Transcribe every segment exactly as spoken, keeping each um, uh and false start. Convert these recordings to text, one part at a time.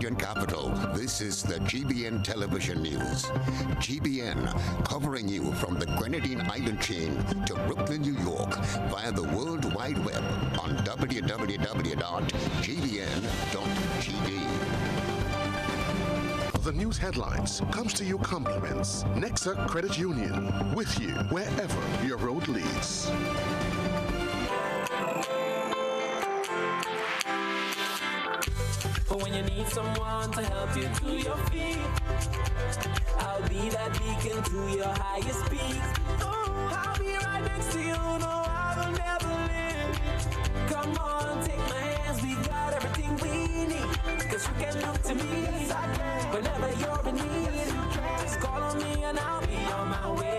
region capital, this is the G B N television news. G B N, covering you from the Grenadine Island chain to Brooklyn, New York, via the World Wide Web on w w w dot g b n dot t v. The news headlines comes to you compliments Nexa Credit Union, with you wherever your road leads. When you need someone to help you to your feet, I'll be that beacon to your highest peak. Oh, I'll be right next to you, no, I will never leave. Come on, take my hands, we got everything we need. Cause you can look to me whenever you're in need. Just call on me and I'll be on my way.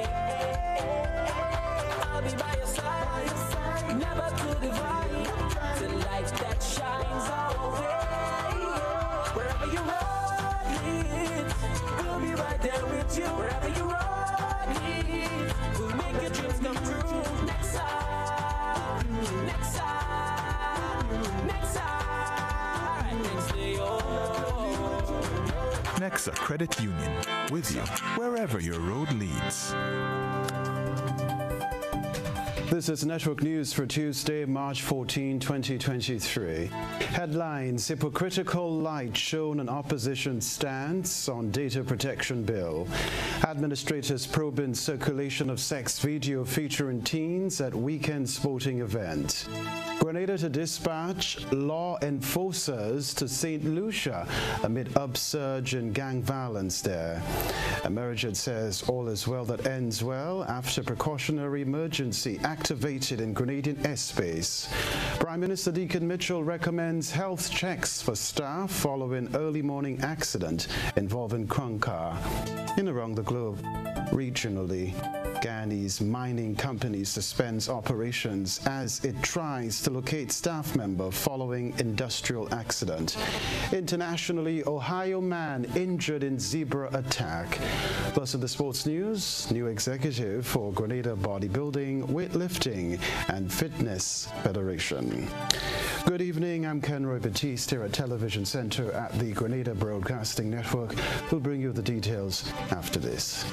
I'll be by your side, never to divide. The light that shines our way. Wherever you ride, we'll be right there with you. Wherever you ride, we'll make your dreams come true. Next side, next side, next side, next to you. Nexa Credit Union, with you wherever your road leads. This is Network News for Tuesday, March fourteenth, twenty twenty-three. Headlines: hypocritical light shown on opposition stance on data protection bill. Administrators probing circulation of sex video featuring teens at weekend sporting event. Grenada to dispatch law enforcers to Saint Lucia amid upsurge in gang violence there. Emergent says all is well that ends well after precautionary emergency activated in Grenadian airspace. Prime Minister Deacon Mitchell recommends health checks for staff following early morning accident involving Krunkar. In around the globe, regionally, Ghanai's mining company suspends operations as it tries to locate staff member following industrial accident. Internationally, Ohio man injured in zebra attack. Plus in the sports news, new executive for Grenada Bodybuilding, Weightlifting and Fitness Federation. Good evening, I'm Kenroy Baptiste here at Television Center at the Grenada Broadcasting Network. We'll bring you the details after this.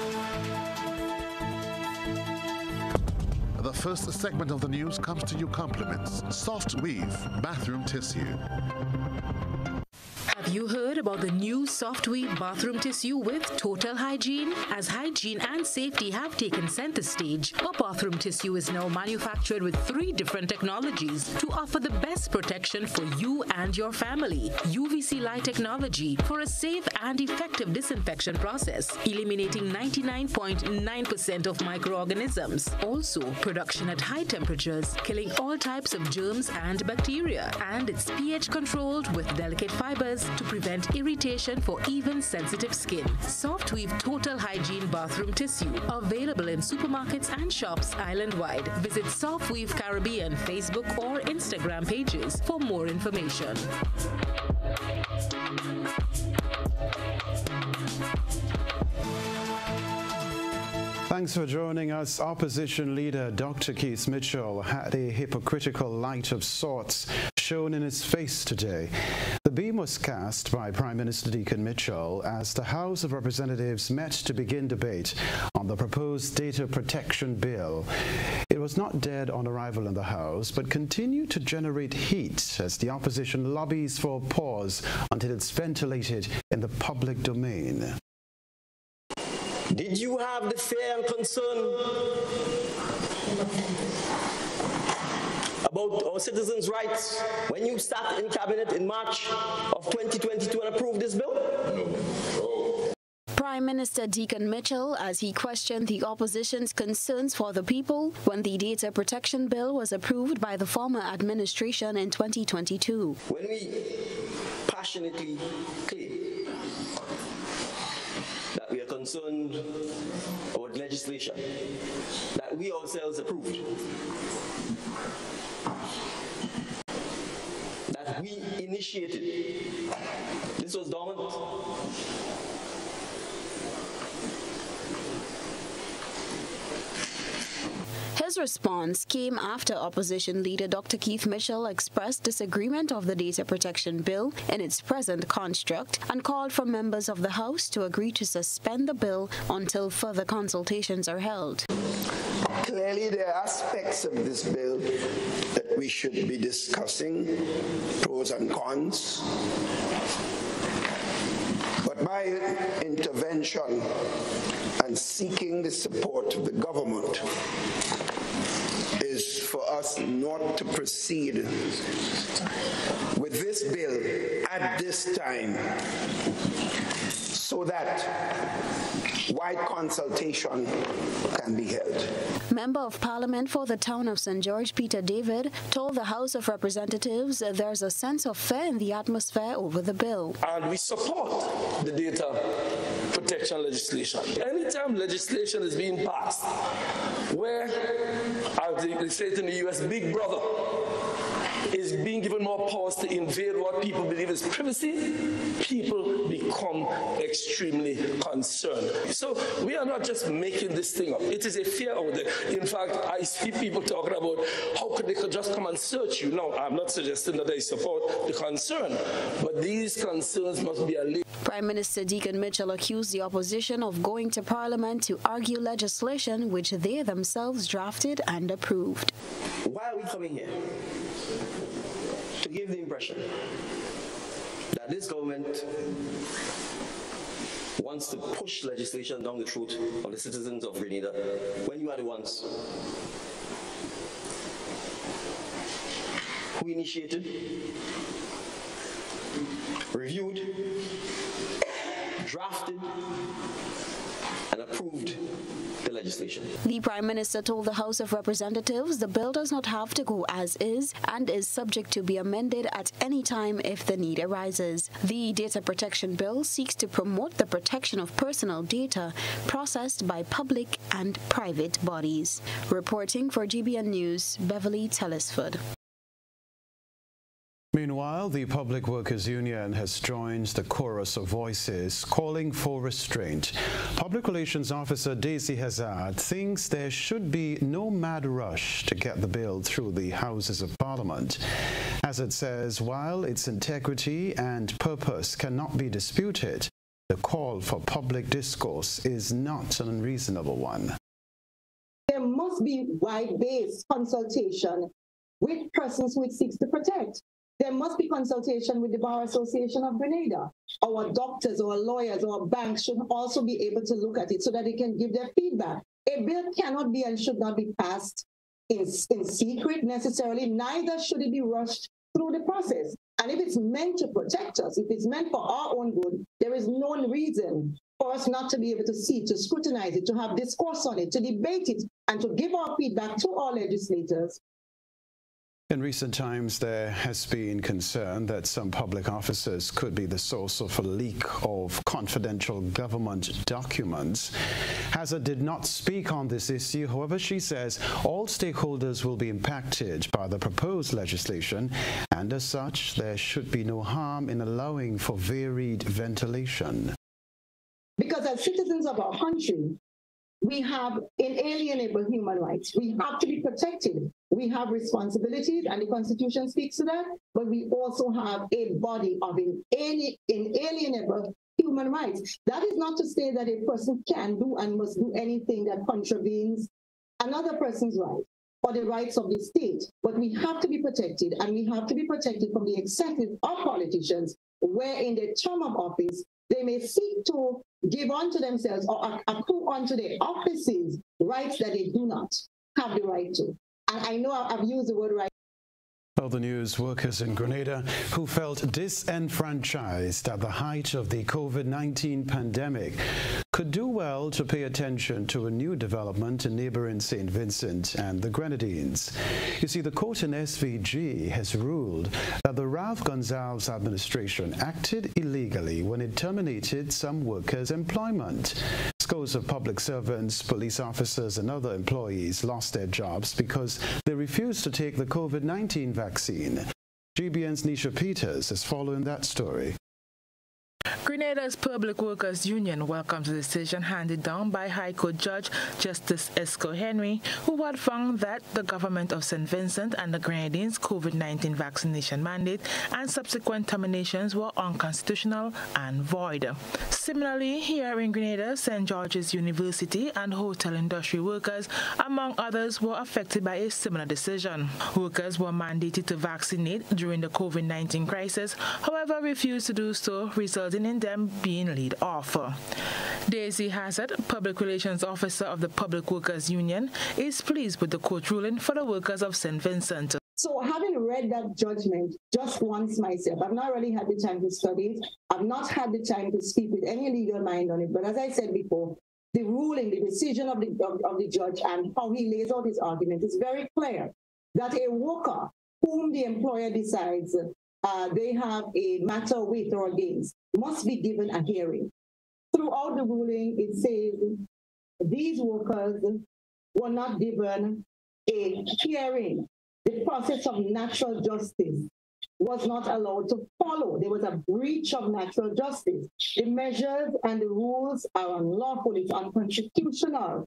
The first segment of the news comes to you compliments Soft Weave Bathroom Tissue. Have you heard about the new Soft Weave bathroom tissue with total hygiene? As hygiene and safety have taken center stage, our bathroom tissue is now manufactured with three different technologies to offer the best protection for you and your family. U V C light technology for a safe and effective disinfection process, eliminating ninety-nine point nine percent of microorganisms. Also, production at high temperatures, killing all types of germs and bacteria. And it's pH controlled with delicate fibers to prevent irritation for even sensitive skin. Soft Weave Total Hygiene Bathroom Tissue, available in supermarkets and shops island-wide. Visit Soft Weave Caribbean Facebook or Instagram pages for more information. Thanks for joining us. Opposition leader Doctor Keith Mitchell had a hypocritical light of sorts shown in his face today. The beam was cast by Prime Minister Deacon Mitchell as the House of Representatives met to begin debate on the proposed data protection bill. It was not dead on arrival in the House, but continued to generate heat as the opposition lobbies for a pause until it's ventilated in the public domain. Did you have the fear and concern about our citizens' rights when you sat in cabinet in March of twenty twenty-two and approved this bill? No. Prime Minister Deacon Mitchell, as he questioned the opposition's concerns for the people when the data protection bill was approved by the former administration in twenty twenty-two. When we passionately claim that we are concerned about legislation that we ourselves approved, that we initiated, this was dormant. His This response came after opposition leader Doctor Keith Mitchell expressed disagreement of the Data Protection Bill in its present construct and called for members of the House to agree to suspend the bill until further consultations are held. Clearly, there are aspects of this bill that we should be discussing, pros and cons. But my intervention and seeking the support of the government is for us not to proceed with this bill at this time, so that wide consultation can be held. Member of Parliament for the town of Saint George, Peter David, told the House of Representatives there's a sense of fear in the atmosphere over the bill. And we support the data protection legislation. Anytime legislation is being passed where, as they say it in the U S, Big Brother is being given more powers to invade what people believe is privacy, people become extremely concerned. So we are not just making this thing up. It is a fear out there. In fact, I see people talking about how could they could just come and search you. Now, I'm not suggesting that I support the concern, but these concerns must be allayed. Prime Minister Deacon Mitchell accused the opposition of going to Parliament to argue legislation which they themselves drafted and approved. Why are we coming here? To give the impression that this government wants to push legislation down the throat of the citizens of Grenada when you are the ones who initiated, reviewed, drafted, and approved the legislation. The Prime Minister told the House of Representatives the bill does not have to go as is and is subject to be amended at any time if the need arises. The Data Protection Bill seeks to promote the protection of personal data processed by public and private bodies. Reporting for G B N News, Beverly Telesford. Meanwhile, the Public Workers Union has joined the chorus of voices calling for restraint. Public Relations Officer Daisy Hazard thinks there should be no mad rush to get the bill through the Houses of Parliament. Hazard says while its integrity and purpose cannot be disputed, the call for public discourse is not an unreasonable one. There must be wide-based consultation with persons who it seeks to protect. There must be consultation with the Bar Association of Grenada. Our doctors, our lawyers, our banks should also be able to look at it so that they can give their feedback. A bill cannot be and should not be passed in, in secret necessarily, neither should it be rushed through the process. And if it's meant to protect us, if it's meant for our own good, there is no reason for us not to be able to see, to scrutinize it, to have discourse on it, to debate it, and to give our feedback to our legislators. In recent times, there has been concern that some public officers could be the source of a leak of confidential government documents. Hazard did not speak on this issue. However, she says all stakeholders will be impacted by the proposed legislation, and as such, there should be no harm in allowing for varied ventilation. Because as citizens of our country, we have inalienable human rights. We have to be protected. We have responsibilities, and the Constitution speaks to that, but we also have a body of inalienable human rights. That is not to say that a person can do and must do anything that contravenes another person's right or the rights of the state, but we have to be protected, and we have to be protected from the excesses of politicians, where in their term of office, they may seek to give unto themselves or accrue unto their offices rights that they do not have the right to. And I know I've used the word right. Other news: workers in Grenada who felt disenfranchised at the height of the COVID nineteen pandemic could do well to pay attention to a new development in neighboring Saint Vincent and the Grenadines. You see, the court in S V G has ruled that the Ralph Gonsalves administration acted illegally when it terminated some workers' employment. Scores of public servants, police officers and other employees lost their jobs because they refused to take the COVID nineteen vaccine. G B N's Nisha Peters is following that story. Grenada's Public Workers Union welcomes the decision handed down by High Court Judge Justice Kenroy, who had found that the government of Saint Vincent and the Grenadines' COVID nineteen vaccination mandate and subsequent terminations were unconstitutional and void. Similarly, here in Grenada, Saint George's University and hotel industry workers, among others, were affected by a similar decision. Workers were mandated to vaccinate during the COVID nineteen crisis, however, refused to do so, resulting in them being laid off. Daisy Hazard, Public Relations Officer of the Public Workers Union, is pleased with the court ruling for the workers of Saint Vincent. So having read that judgment just once myself, I've not really had the time to study it. I've not had the time to speak with any legal mind on it. But as I said before, the ruling, the decision of the, of, of the judge and how he lays out his argument is very clear that a worker whom the employer decides uh, they have a matter with or against must be given a hearing. Throughout the ruling, it says these workers were not given a hearing. The process of natural justice was not allowed to follow. There was a breach of natural justice. The measures and the rules are unlawful. It's unconstitutional.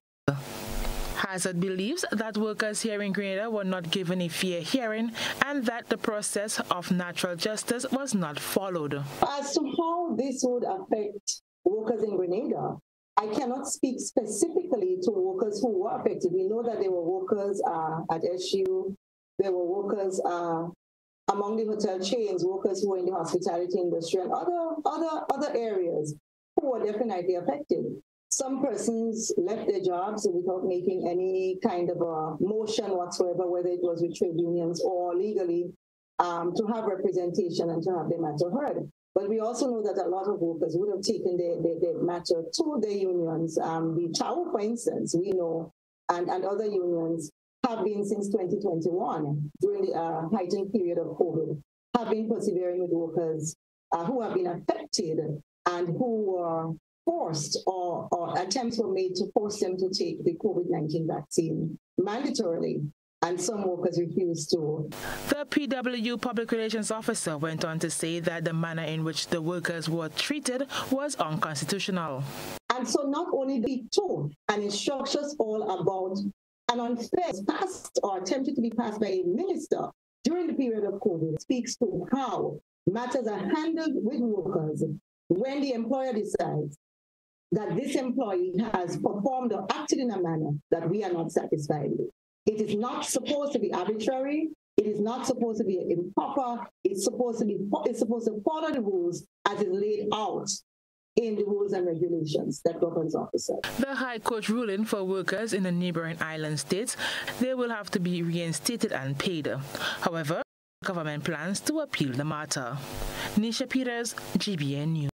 Hazard believes that workers here in Grenada were not given a fair hearing and that the process of natural justice was not followed. As to how this would affect workers in Grenada, I cannot speak specifically to workers who were affected. We know that there were workers uh, at S U, there were workers uh, among the hotel chains, workers who were in the hospitality industry and other, other, other areas who were definitely affected. Some persons left their jobs without making any kind of a motion whatsoever, whether it was with trade unions or legally, um, to have representation and to have their matter heard. But we also know that a lot of workers would have taken their, their, their matter to their unions. Um, the T A U, for instance, we know, and, and other unions have been since twenty twenty-one, during the uh, heightened period of COVID, have been persevering with workers uh, who have been affected and who were forced or, or attempts were made to force them to take the COVID nineteen vaccine mandatorily. And some workers refused to. The P W U Public Relations Officer went on to say that the manner in which the workers were treated was unconstitutional. And so not only the told and instructs us all about an unfair passed or attempted to be passed by a minister during the period of COVID speaks to how matters are handled with workers when the employer decides that this employee has performed or acted in a manner that we are not satisfied with. It is not supposed to be arbitrary. It is not supposed to be improper. It's supposed to be it's supposed to follow the rules as is laid out in the rules and regulations that governs officers. The High Court ruling for workers in the neighboring island states they will have to be reinstated and paid. However, the government plans to appeal the matter. Nisha Peters, G B N News.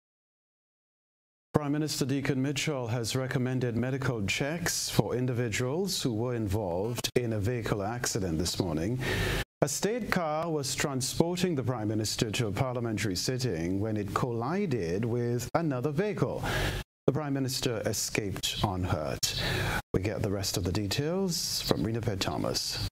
Prime Minister Deacon Mitchell has recommended medical checks for individuals who were involved in a vehicle accident this morning. A state car was transporting the Prime Minister to a parliamentary sitting when it collided with another vehicle. The Prime Minister escaped unhurt. We get the rest of the details from Renapet Thomas.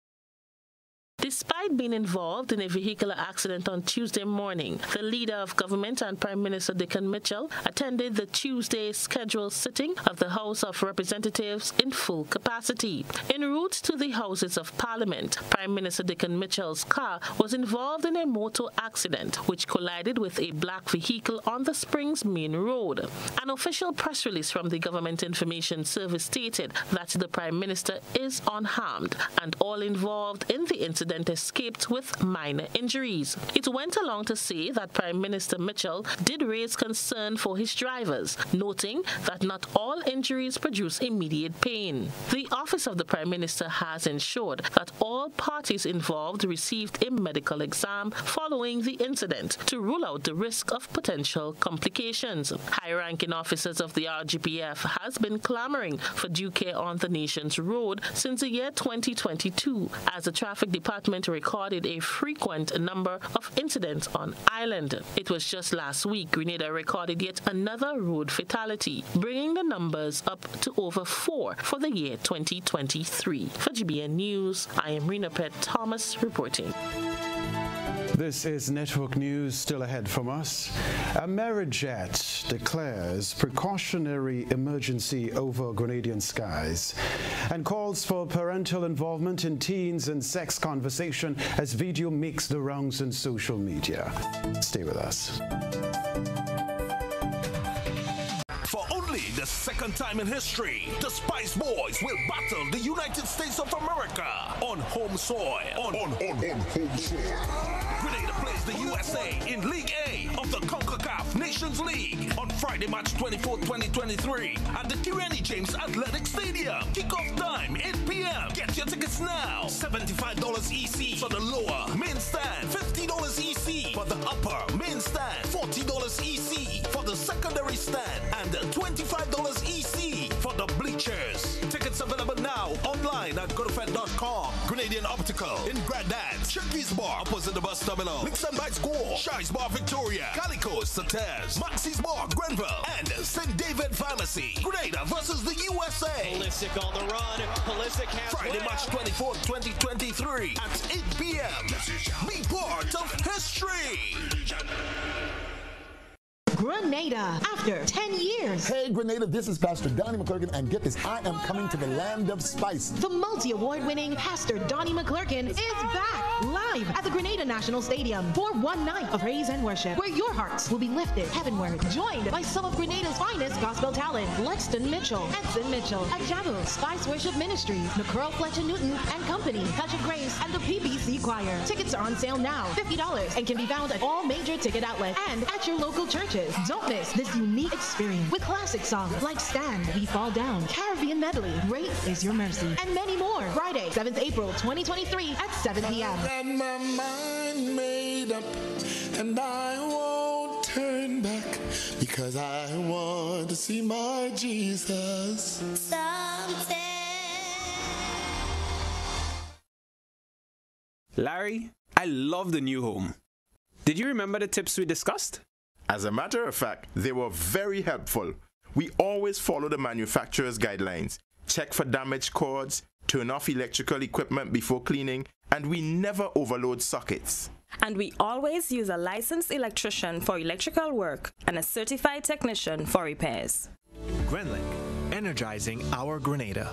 Despite being involved in a vehicular accident on Tuesday morning, the leader of government and Prime Minister Deacon Mitchell attended the Tuesday scheduled sitting of the House of Representatives in full capacity. En route to the Houses of Parliament, Prime Minister Deacon Mitchell's car was involved in a motor accident which collided with a black vehicle on the Springs Main Road. An official press release from the Government Information Service stated that the Prime Minister is unharmed and all involved in the incident escaped with minor injuries. It went along to say that Prime Minister Mitchell did raise concern for his drivers, noting that not all injuries produce immediate pain. The Office of the Prime Minister has ensured that all parties involved received a medical exam following the incident to rule out the risk of potential complications. High-ranking officers of the R G P F has been clamoring for due care on the nation's road since the year twenty twenty-two, as the Traffic Department recorded a frequent number of incidents on island. It was just last week Grenada recorded yet another road fatality, bringing the numbers up to over four for the year twenty twenty-three. For G B N News, I am Renapet Thomas reporting. This is Network News. Still ahead from us. Amerijet declares precautionary emergency over Grenadian skies and calls for parental involvement in teens and sex conversation as video makes the rounds on social media. Stay with us. For only the second time in history, the Spice Boys will battle the United States of America on home soil. On, on, on, on home soil. Grenada plays the U S A in League A of the CONCACAF Nations League on Friday, March twenty-fourth, twenty twenty-three at the Kenroy James Athletic Stadium. Kickoff time, eight p m Get your tickets now. seventy-five dollars E C for the lower main stand, fifty dollars E C for the upper main stand, forty dollars E C for the secondary stand, and twenty-five dollars E C for the bleachers. Tickets available now online at go to fed dot com. Grenadian Optical in Grandad's, Shirky's Bar opposite the bus terminal, Nixon Bites Gore, Shy's Bar Victoria, Calico's Sautez, Maxie's Bar Grenville, and Saint David Pharmacy. Grenada versus the U S A. Pulisic on the run. Pulisic has Friday, March twenty-fourth, twenty twenty-three at eight p m Be part of history. Grenada, after ten years. Hey Grenada, this is Pastor Donnie McClurkin, and get this, I am coming to the land of spice. The multi-award winning Pastor Donnie McClurkin is back live at the Grenada National Stadium for one night of praise and worship, where your hearts will be lifted heavenward, joined by some of Grenada's finest gospel talent, Lexton Mitchell, Edson Mitchell, Ajabu, Spice Worship Ministries, McCurl Fletcher Newton and Company, Touch of Grace, and the P B C Choir. Tickets are on sale now, fifty dollars, and can be found at all major ticket outlets and at your local churches. Don't miss this unique experience with classic songs like Stand, We Fall Down, Caribbean Medley, Great Is Your Mercy, and many more. Friday, seventh April twenty twenty-three at seven p m Got my mind made up, and I won't turn back, because I want to see my Jesus someday. Larry, I love the new home. Did you remember the tips we discussed? As a matter of fact, they were very helpful. We always follow the manufacturer's guidelines, check for damaged cords, turn off electrical equipment before cleaning, and we never overload sockets. And we always use a licensed electrician for electrical work and a certified technician for repairs. Grenlink, energizing our Grenada.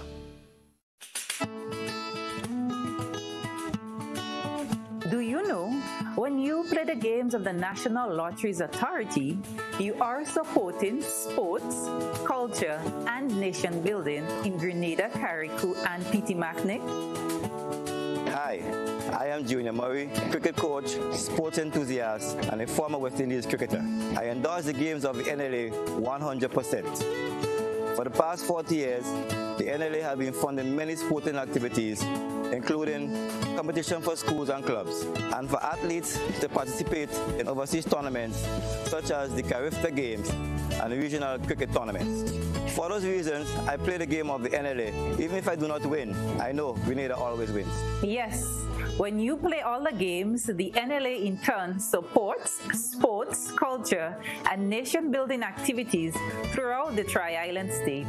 Do you know, when you play the games of the National Lotteries Authority, you are supporting sports, culture, and nation building in Grenada, Carriacou, and P T Macnic? Hi, I am Junior Murray, cricket coach, sports enthusiast, and a former West Indies cricketer. I endorse the games of the N L A one hundred percent. For the past forty years, the N L A has been funding many sporting activities, including competition for schools and clubs, and for athletes to participate in overseas tournaments such as the Carifta Games and the regional cricket tournaments. For those reasons, I play the game of the N L A. Even if I do not win, I know Grenada always wins. Yes, when you play all the games, the N L A in turn supports sports, culture, and nation-building activities throughout the Tri-Island state.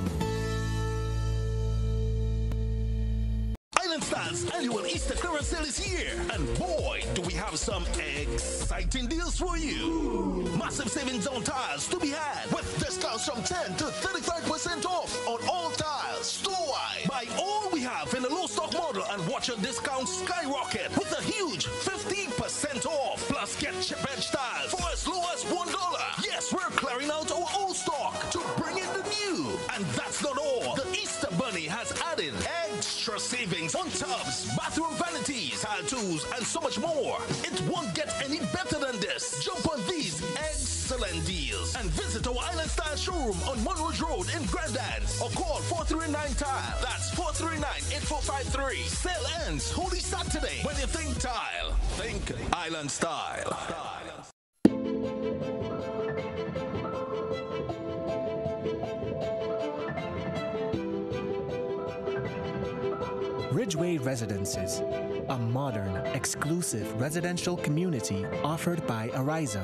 Island Star's annual Easter clearance sale is here, and boy, do we have some exciting deals for you. Massive savings on tiles to be had, with discounts from ten to thirty-five percent off on all tiles, store-wide. Buy all we have in the low stock model and watch your discount skyrocket with a huge fifty percent off. Plus, get chip edge tiles for as low as one dollar. Yes, we're clearing out our old stock to bring in the new. And that's not all. The Easter Bunny has added extra savings on tubs, bathroom vanities, tile tools, and so much more. It won't get any better than this. Jump on these excellent deals and visit our Island Style showroom on Monroe Road in Grandad's, or call four three nine tile. That's four three nine, eight four five three. Sale ends Holy Saturday. When you think tile, think Island Style. Ridgeway Residences, a modern, exclusive residential community offered by Ariza.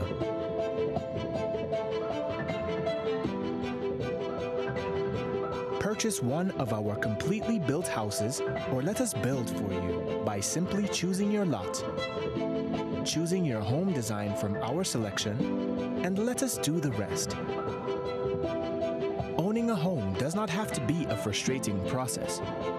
Purchase one of our completely built houses or let us build for you by simply choosing your lot, choosing your home design from our selection, and let us do the rest. Owning a home does not have to be a frustrating process.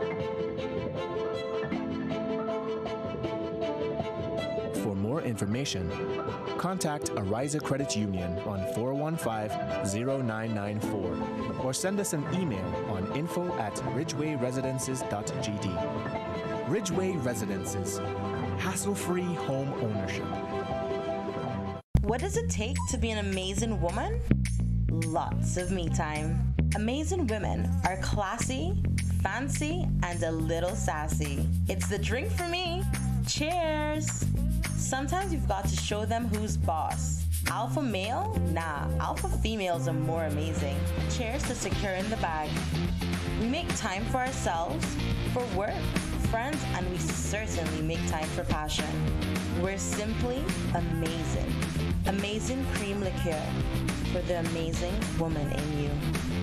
For more information, contact Ariza Credit Union on four one five, zero nine nine four or send us an email on info at ridgeway residences dot g d. Ridgeway Residences, hassle-free home ownership. What does it take to be an amazing woman? Lots of me time. Amazing women are classy, fancy, and a little sassy. It's the drink for me. Cheers! Sometimes you've got to show them who's boss. Alpha male? Nah, alpha females are more amazing. Cheers to securing the bag. We make time for ourselves, for work, friends, and we certainly make time for passion. We're simply amazing. Amazing cream liqueur for the amazing woman in you.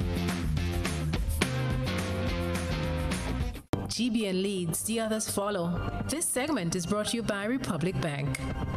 G B N leads, the others follow. This segment is brought to you by Republic Bank.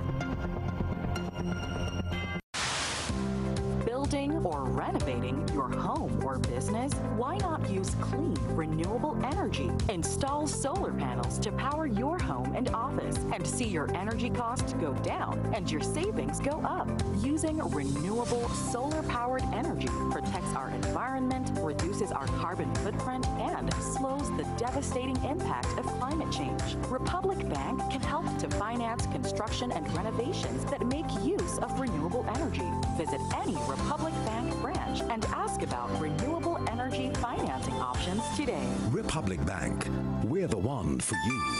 Building or renovating your home or business? Why not use clean, renewable energy? Install solar panels to power your home and office and see your energy costs go down and your savings go up. Using renewable solar-powered energy protects our environment, reduces our carbon footprint, and slows the devastating impact of climate change. Republic Bank can help to finance construction and renovations that make use of renewable energy. Visit any Republic Bank branch and ask about renewable energy financing options today. Republic Bank, we're the one for you.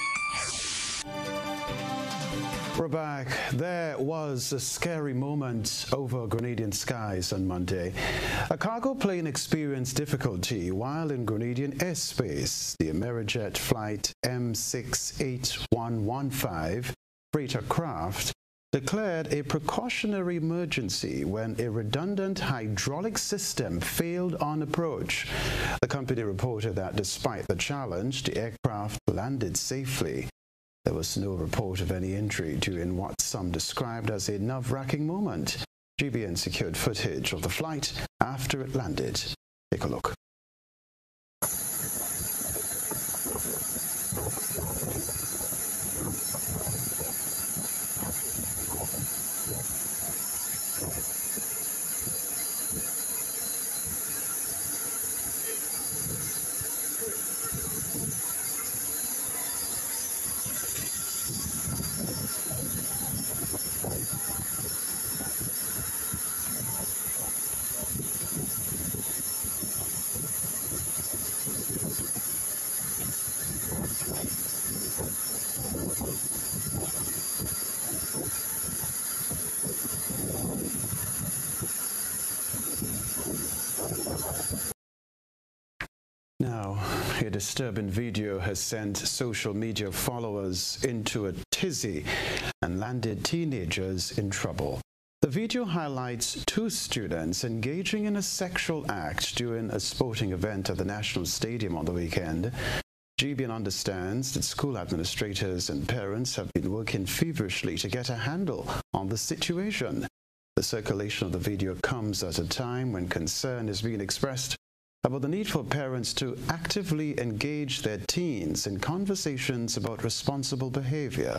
We're back. There was a scary moment over Grenadian skies on Monday. A cargo plane experienced difficulty while in Grenadian airspace. The Amerijet flight M six eight one one five freighter craft declared a precautionary emergency when a redundant hydraulic system failed on approach. The company reported that despite the challenge, the aircraft landed safely. There was no report of any injury during what some described as a nerve-wracking moment. G B N secured footage of the flight after it landed. Take a look. Now, a disturbing video has sent social media followers into a tizzy and landed teenagers in trouble. The video highlights two students engaging in a sexual act during a sporting event at the National Stadium on the weekend. G B N understands that school administrators and parents have been working feverishly to get a handle on the situation. The circulation of the video comes at a time when concern is being expressed about the need for parents to actively engage their teens in conversations about responsible behavior.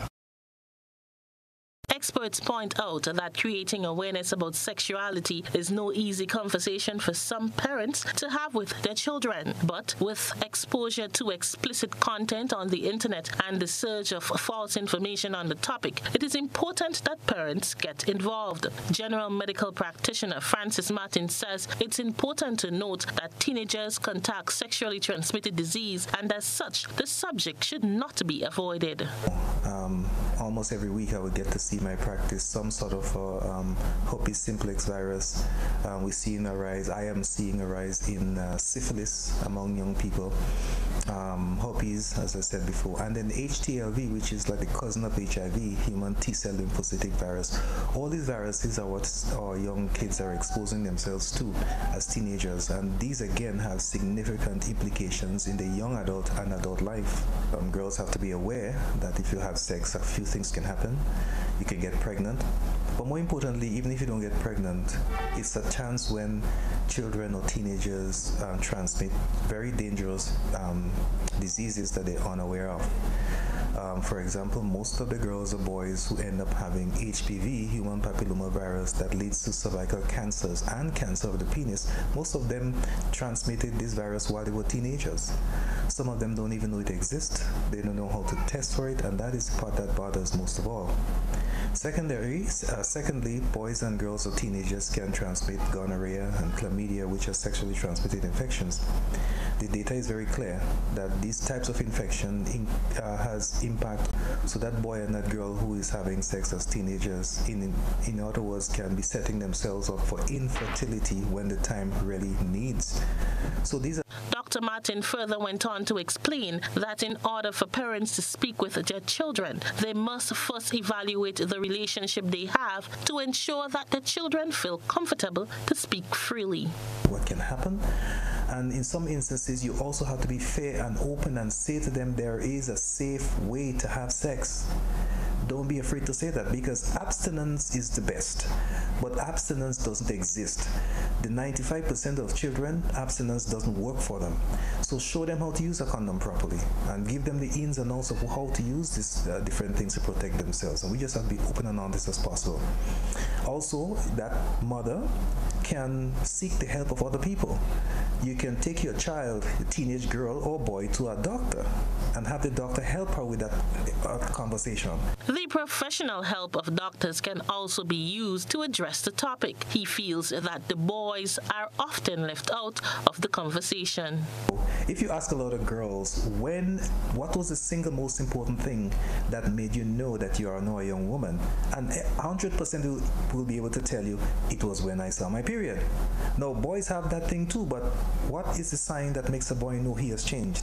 Experts point out that creating awareness about sexuality is no easy conversation for some parents to have with their children. But with exposure to explicit content on the internet and the surge of false information on the topic, it is important that parents get involved. General medical practitioner Francis Martin says it's important to note that teenagers contact sexually transmitted disease, and as such, the subject should not be avoided. Um, almost every week I would get to see my practice some sort of uh, um, herpes simplex virus. Um, we're seeing a rise, I am seeing a rise in uh, syphilis among young people. um, herpes, as I said before, and then H T L V, which is like the cousin of H I V, human T-cell lymphocytic virus. All these viruses are what our young kids are exposing themselves to as teenagers, and these again have significant implications in the young adult and adult life. Um, girls have to be aware that if you have sex, a few things can happen. You can get pregnant, but more importantly, even if you don't get pregnant, it's a chance when children or teenagers um, transmit very dangerous um, diseases that they're unaware of. Um, for example, most of the girls or boys who end up having H P V, human papillomavirus, that leads to cervical cancers and cancer of the penis, most of them transmitted this virus while they were teenagers. Some of them don't even know it exists. They don't know how to test for it, and that is the part that bothers most of all. Secondary, uh, secondly, boys and girls or teenagers can transmit gonorrhea and chlamydia, which are sexually transmitted infections. The data is very clear that these types of infection in, uh, has impact. So that boy and that girl who is having sex as teenagers, in in other words, can be setting themselves up for infertility when the time really needs. So these are. Doctor Martin further went on to explain that in order for parents to speak with their children, they must first evaluate the relationship they have to ensure that the children feel comfortable to speak freely. What can happen? And in some instances, you also have to be fair and open and say to them there is a safe way to have sex. Don't be afraid to say that, because abstinence is the best, but abstinence doesn't exist. The ninety-five percent of children, abstinence doesn't work for them. So show them how to use a condom properly and give them the ins and outs of how to use these uh, different things to protect themselves. And we just have to be open and honest as possible. Also, that mother can seek the help of other people. You can take your child, a teenage girl or boy, to a doctor and have the doctor help her with that uh, conversation. The professional help of doctors can also be used to address the topic. He feels that the boys are often left out of the conversation. If you ask a lot of girls, when, what was the single most important thing that made you know that you are now a young woman? And one hundred percent will, will be able to tell you, it was when I saw my period. Now, boys have that thing too, but what is the sign that makes a boy know he has changed?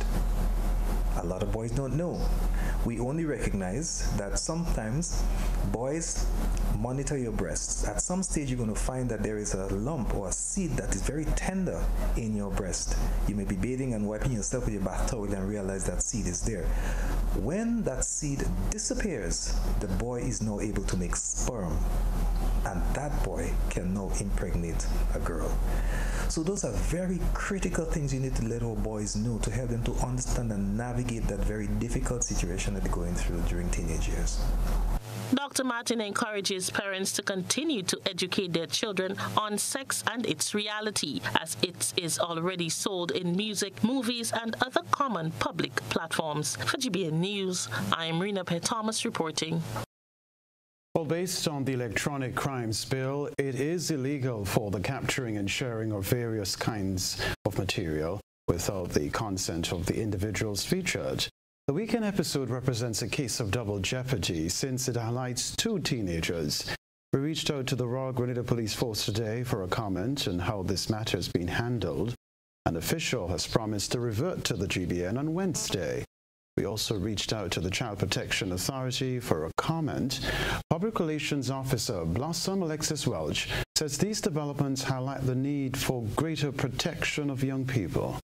A lot of boys don't know. We only recognize that sometimes boys monitor your breasts. At some stage, you're going to find that there is a lump or a seed that is very tender in your breast. You may be bathing and wiping yourself with your bath towel and realize that seed is there. When that seed disappears, the boy is now able to make sperm, and that boy can now impregnate a girl. So those are very critical things you need to let our boys know to help them to understand and navigate that very difficult situation that they're going through during teenage years. Doctor Martin encourages parents to continue to educate their children on sex and its reality, as it is already sold in music, movies, and other common public platforms. For G B N News, I am Rena P. Thomas reporting. Well, based on the Electronic Crimes Bill, it is illegal for the capturing and sharing of various kinds of material without the consent of the individuals featured. The weekend episode represents a case of double jeopardy since it highlights two teenagers. We reached out to the Royal Grenada Police Force today for a comment on how this matter has been handled. An official has promised to revert to the G B N on Wednesday. We also reached out to the Child Protection Authority for a comment. Public Relations Officer Blossom Alexis Welch says these developments highlight the need for greater protection of young people.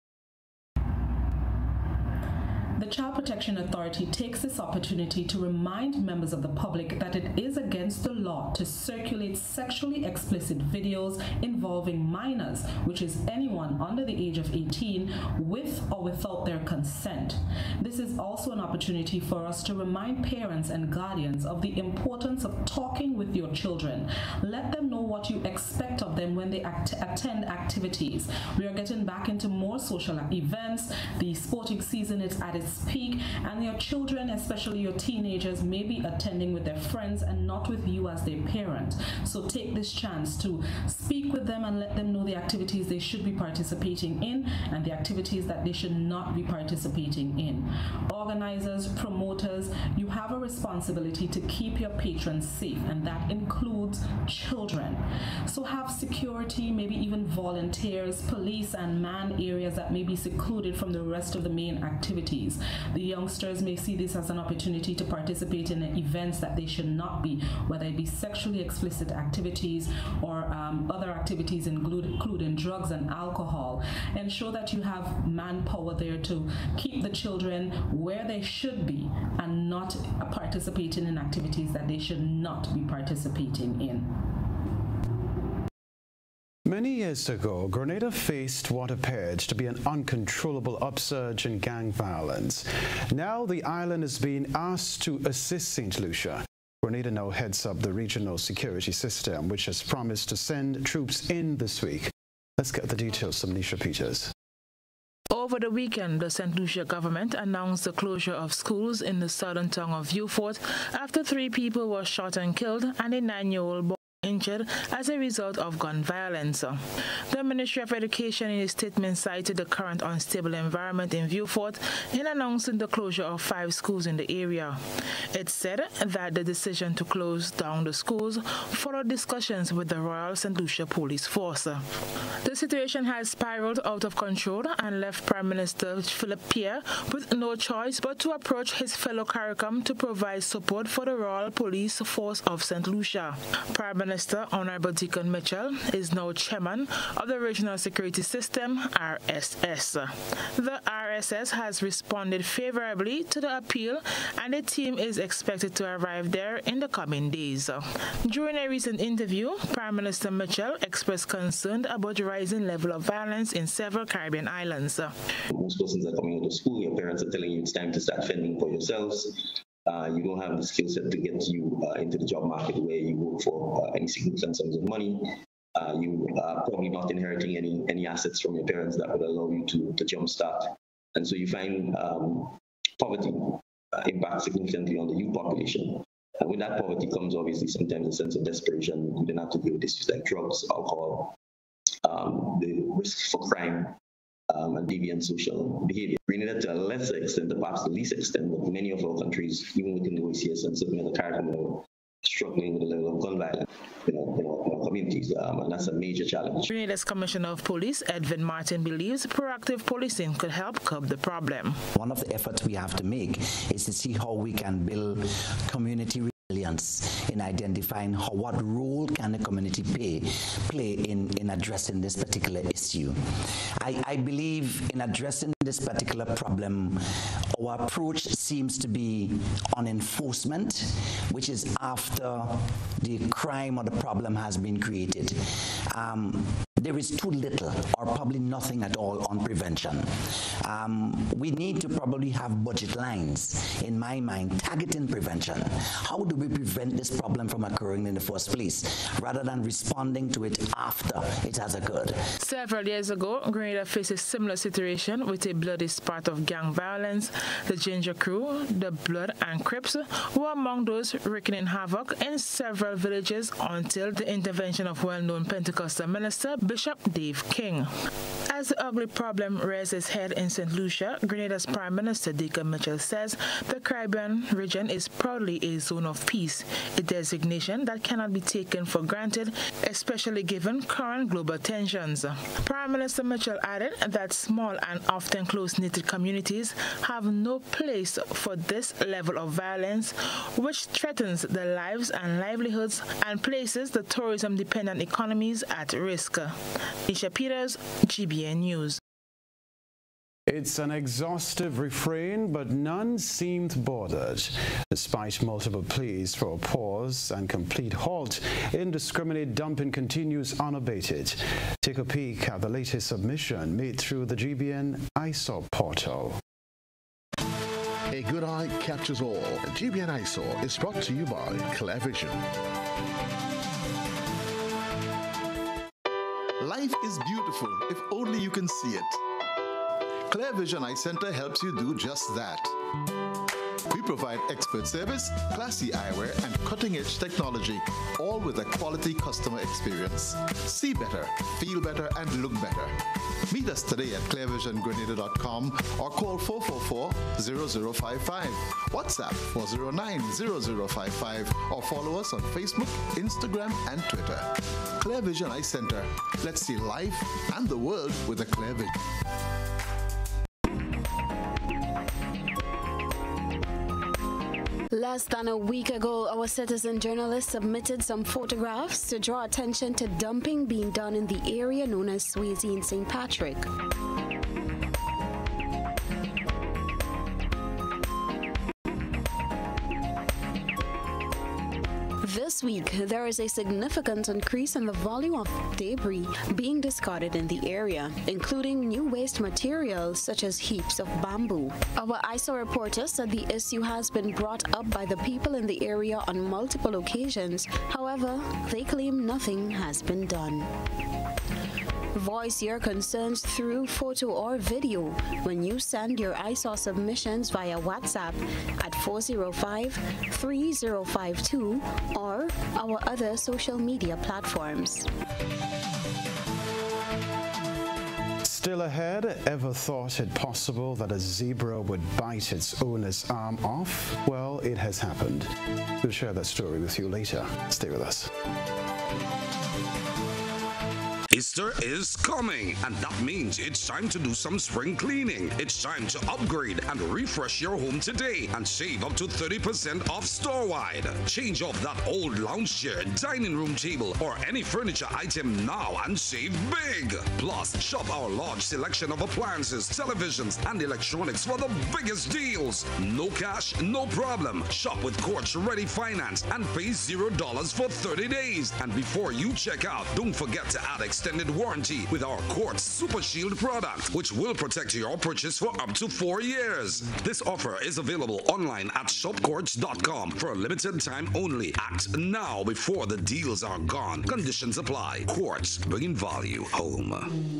The Child Protection Authority takes this opportunity to remind members of the public that it is against the law to circulate sexually explicit videos involving minors, which is anyone under the age of eighteen, with or without their consent. This is also an opportunity for us to remind parents and guardians of the importance of talking with your children. Let them know what you expect of them when they act attend activities. We are getting back into more social events. The sporting season is at its peak, and your children, especially your teenagers, may be attending with their friends and not with you as their parent. So take this chance to speak with them and let them know the activities they should be participating in and the activities that they should not be participating in. Organizers, promoters, you have a responsibility to keep your patrons safe, and that includes children. children. So have security, maybe even volunteers, police and man areas that may be secluded from the rest of the main activities. The youngsters may see this as an opportunity to participate in events that they should not be, whether it be sexually explicit activities or um, other activities include, including drugs and alcohol. Ensure that you have manpower there to keep the children where they should be and not participating in activities that they should not be participating in. Many years ago, Grenada faced what appeared to be an uncontrollable upsurge in gang violence. Now the island is being asked to assist Saint Lucia. Grenada now heads up the regional security system, which has promised to send troops in this week. Let's get the details from Nisha Peters. Over the weekend, the Saint Lucia government announced the closure of schools in the southern town of Vieux-Fort after three people were shot and killed and a nine-year-old boy injured as a result of gun violence. The Ministry of Education in a statement cited the current unstable environment in Vieux-Fort in announcing the closure of five schools in the area. It said that the decision to close down the schools followed discussions with the Royal Saint Lucia Police Force. The situation has spiraled out of control and left Prime Minister Philip Pierre with no choice but to approach his fellow CARICOM to provide support for the Royal Police Force of Saint Lucia. Prime Minister Honorable Deacon Mitchell is now chairman of the Regional Security System, R S S. The R S S has responded favorably to the appeal and a team is expected to arrive there in the coming days. During a recent interview, Prime Minister Mitchell expressed concern about the rising level of violence in several Caribbean islands. Most persons are coming out of school, your parents are telling you it's time to start fending for yourselves. Uh, you don't have the skill set to get you uh, into the job market where you work for uh, any significant sums of money. Uh, you are probably not inheriting any any assets from your parents that would allow you to, to jumpstart. And so you find um, poverty uh, impact significantly on the youth population. And with that poverty comes obviously sometimes a sense of desperation. You then have to deal with issues like drugs, alcohol, um, the risk for crime, Um, and deviant social behavior. Grenada, to a lesser extent, perhaps the least extent, but many of our countries, even within the O C S and certainly in the Caribbean, are struggling with the level of gun violence in our, in our, in our communities, um, and that's a major challenge. Grenada's Commissioner of Police, Edwin Martin, believes proactive policing could help curb the problem. One of the efforts we have to make is to see how we can build community in identifying how, what role can the community pay, play in, in addressing this particular issue. I, I believe in addressing this particular problem, our approach seems to be on enforcement, which is after the crime or the problem has been created. Um, there is too little or probably nothing at all on prevention. Um, we need to probably have budget lines, in my mind, targeting prevention. How do we prevent this problem from occurring in the first place, rather than responding to it after it has occurred? Several years ago, Grenada faced a similar situation with a bloody spate of gang violence. The Ginger Crew, the Blood and Crips were among those wreaking havoc in several villages until the intervention of well-known Pentecostal minister Bishop Dave King. As the ugly problem rears its head in Saint Lucia, Grenada's Prime Minister Deacon Mitchell says the Caribbean region is proudly a zone of peace, a designation that cannot be taken for granted, especially given current global tensions. Prime Minister Mitchell added that small and often close-knit communities have no place for this level of violence, which threatens the lives and livelihoods and places the tourism-dependent economies at risk. Nisha Peters, G B N News. It's an exhaustive refrain, but none seemed bothered. Despite multiple pleas for a pause and complete halt, indiscriminate dumping continues unabated. Take a peek at the latest submission made through the G B N I S O portal. A good eye captures all. G B N I S O is brought to you by Clear Vision. Life is beautiful if only you can see it. Clear Vision Eye Center helps you do just that. We provide expert service, classy eyewear, and cutting-edge technology, all with a quality customer experience. See better, feel better, and look better. Meet us today at clear vision grenada dot com or call four four four, zero zero five five, WhatsApp four zero nine, zero zero five five, or follow us on Facebook, Instagram, and Twitter. Clear Vision Eye Center. Let's see life and the world with a clear vision. Less than a week ago, our citizen journalist submitted some photographs to draw attention to dumping being done in the area known as Swayze in Saint Patrick. This week, there is a significant increase in the volume of debris being discarded in the area, including new waste materials such as heaps of bamboo. Our I S O reporter said the issue has been brought up by the people in the area on multiple occasions. However, they claim nothing has been done. Voice your concerns through photo or video when you send your I S O submissions via WhatsApp at four zero five, three zero five two or our other social media platforms. Still ahead, ever thought it possible that a zebra would bite its owner's arm off? Well, it has happened. We'll share that story with you later. Stay with us. Easter is coming, and that means it's time to do some spring cleaning. It's time to upgrade and refresh your home today and save up to thirty percent off store-wide. Change off that old lounge chair, dining room table, or any furniture item now and save big. Plus, shop our large selection of appliances, televisions, and electronics for the biggest deals. No cash, no problem. Shop with Quartz Ready Finance and pay zero dollars for thirty days. And before you check out, don't forget to add extended warranty with our Quartz Super Shield product, which will protect your purchase for up to four years. This offer is available online at shop quartz dot com for a limited time only. Act now before the deals are gone. Conditions apply. Quartz, bringing value home.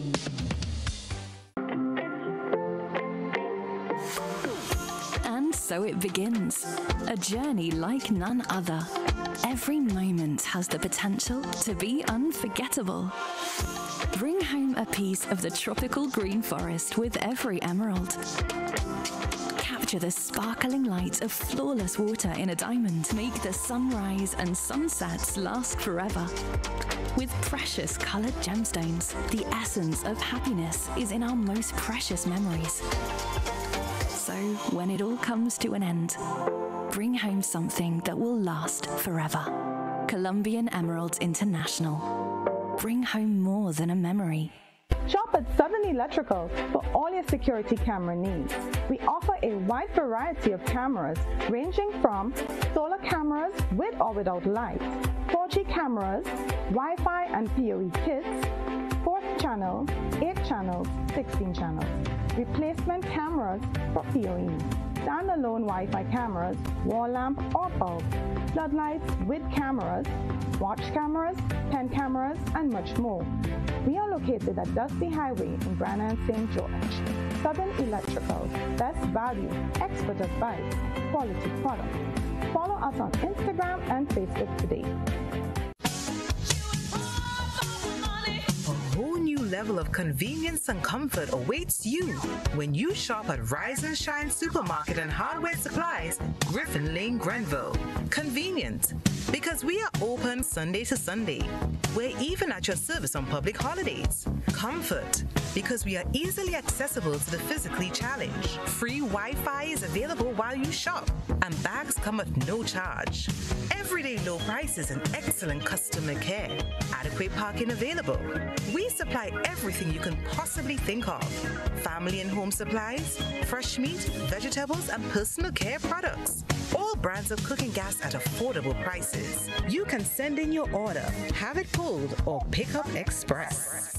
And so it begins. A journey like none other. Every moment has the potential to be unforgettable. Bring home a piece of the tropical green forest with every emerald. Capture the sparkling light of flawless water in a diamond. Make the sunrise and sunsets last forever. With precious colored gemstones, the essence of happiness is in our most precious memories. So when it all comes to an end, bring home something that will last forever. Colombian Emeralds International. Bring home more than a memory. Shop at Southern Electrical for all your security camera needs. We offer a wide variety of cameras ranging from solar cameras with or without lights, four G cameras, Wi-Fi and P O E kits, fourth channel, eight channels, sixteen channels, replacement cameras for P O E, standalone Wi-Fi cameras, wall lamp or bulb, floodlights with cameras, watch cameras, pen cameras, and much more. We are located at Dusty Highway in Granada and Saint George. Southern Electrical, best value, expert advice, quality product. Follow us on Instagram and Facebook today. A whole new level of convenience and comfort awaits you when you shop at Rise and Shine Supermarket and Hardware Supplies, Griffin Lane, Grenville. Convenient, because we are open Sunday to Sunday. We're even at your service on public holidays. Comfort, because we are easily accessible to the physically challenged. Free Wi-Fi is available while you shop, and bags come at no charge. Everyday low prices and excellent customer care. Adequate parking available. We supply everything you can possibly think of. Family and home supplies, fresh meat, vegetables, and personal care products. All brands of cooking gas at affordable prices. You can send in your order, have it pulled, or pick up express.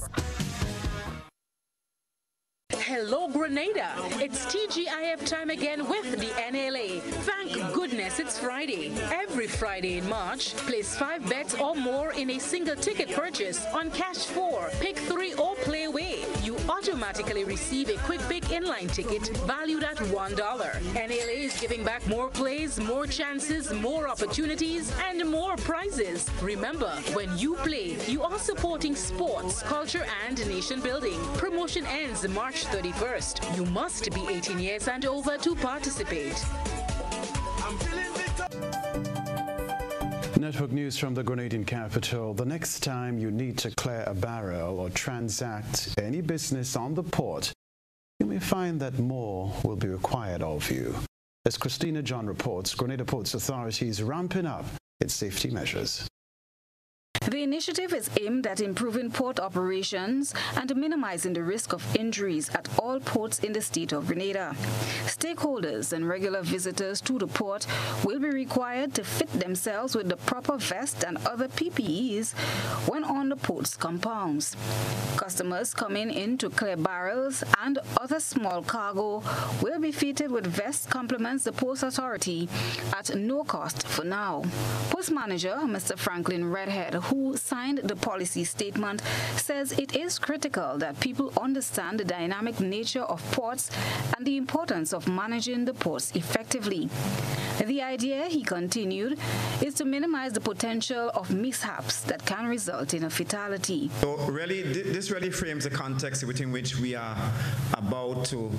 Hello, Grenada. It's T G I F time again with the N L A. Thank goodness it's Friday. Every Friday in March, place five bets or more in a single ticket purchase on Cash four, Pick three, or Play Away. You automatically automatically receive a quick pick inline ticket valued at one dollar. N A L A is giving back more plays, more chances, more opportunities, and more prizes. Remember, when you play, you are supporting sports, culture, and nation building. Promotion ends March thirty-first. You must be eighteen years and over to participate. Network news from the Grenadian capital. The next time you need to clear a barrel or transact any business on the port, you may find that more will be required of you. As Christina John reports, Grenada Ports Authority is ramping up its safety measures. The initiative is aimed at improving port operations and minimizing the risk of injuries at all ports in the state of Grenada. Stakeholders and regular visitors to the port will be required to fit themselves with the proper vest and other P P Es when on the port's compounds. Customers coming in to clear barrels and other small cargo will be fitted with vests complements the Ports Authority at no cost for now. Post Manager Mister Franklin Redhead, who signed the policy statement, says it is critical that people understand the dynamic nature of ports and the importance of managing the ports effectively. The idea, he continued, is to minimize the potential of mishaps that can result in a fatality. So really, this really frames the context within which we are about to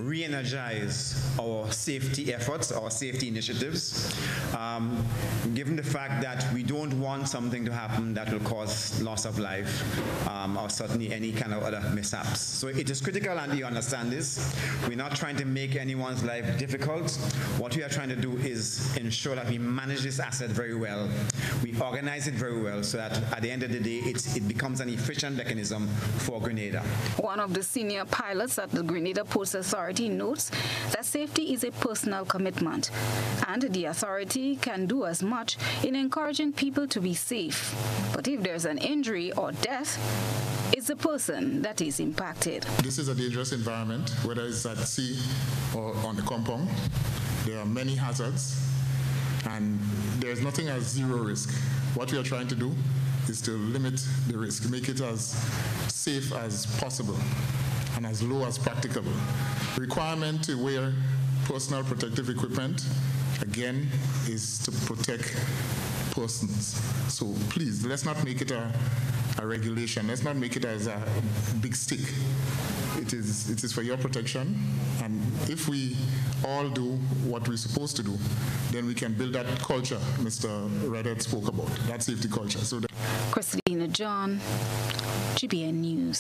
re-energize our safety efforts, our safety initiatives, um, given the fact that we don't want something to happen that will cause loss of life um, or certainly any kind of other mishaps. So it is critical, and you understand this. We're not trying to make anyone's life difficult. What we are trying to do is ensure that we manage this asset very well. We organize it very well so that at the end of the day, it's, it becomes an efficient mechanism for Grenada. One of the senior pilots at the Grenada Ports Authority notes that safety is a personal commitment, and the authority can do as much in encouraging people to be safe. But if there's an injury or death, it's the person that is impacted. This is a dangerous environment, whether it's at sea or on the compound. There are many hazards, and there's nothing as zero risk. What we are trying to do is to limit the risk, make it as safe as possible and as low as practicable. The requirement to wear personal protective equipment, again, is to protect persons. So please, let's not make it a, a regulation. Let's not make it as a big stick. It is, it is for your protection, and if we all do what we're supposed to do, then we can build that culture Mister Redhead spoke about, that safety culture. So that Christina John, G B N News.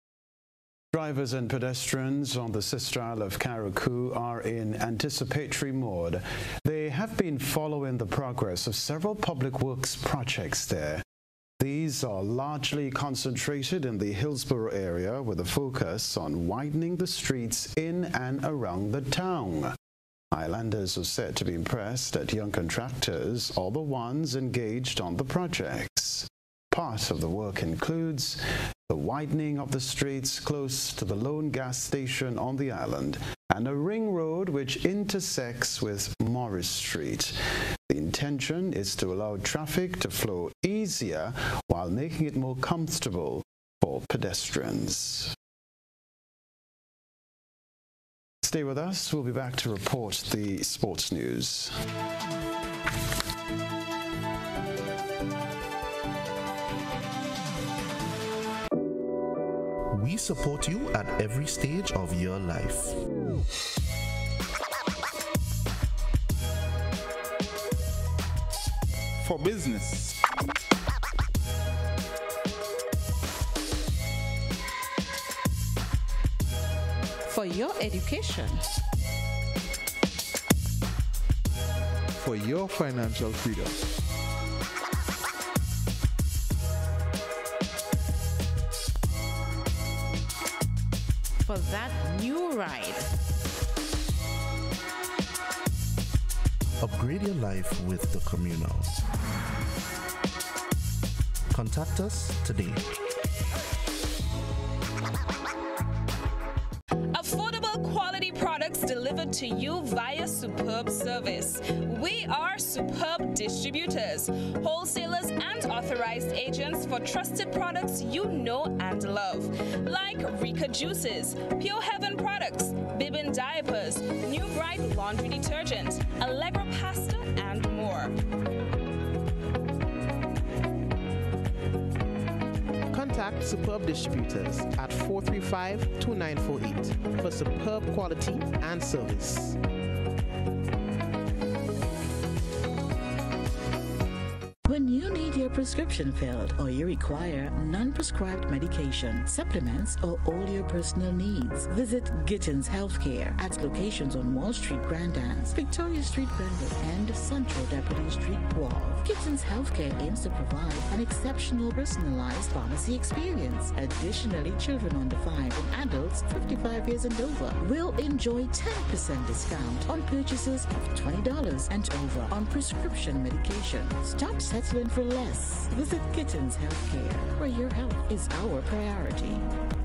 Drivers and pedestrians on the sister isle of Carriacou are in anticipatory mode. They have been following the progress of several public works projects there. These are largely concentrated in the Hillsborough area with a focus on widening the streets in and around the town. Islanders are said to be impressed at young contractors or the ones engaged on the projects. Part of the work includes the widening of the streets close to the lone gas station on the island and a ring road which intersects with Morris Street. The intention is to allow traffic to flow easier while making it more comfortable for pedestrians. Stay with us. We'll be back to report the sports news. We support you at every stage of your life. For business, for your education, for your financial freedom, for that new ride. Upgrade your life with the Communal. Contact us today. Affordable quality products products delivered to you via superb service. We are superb distributors, wholesalers and authorized agents for trusted products you know and love, like Rika Juices, Pure Heaven products, Bibin diapers, New Bright laundry detergent, Allegro pasta, and more. Contact Superb Distributors at four three five, two nine four eight for superb quality and service. When you need your prescription filled or you require non-prescribed medication, supplements, or all your personal needs, visit Gittins Healthcare at locations on Wall Street, Grand Anse, Victoria Street, Grenville, and Central Deputy Street, Wall. Gittins Healthcare aims to provide an exceptional personalized pharmacy experience. Additionally, children under five and adults fifty-five years and over will enjoy ten percent discount on purchases of twenty dollars and over on prescription medication. Stop settling for less. Visit Gittins Healthcare, where your health is our priority.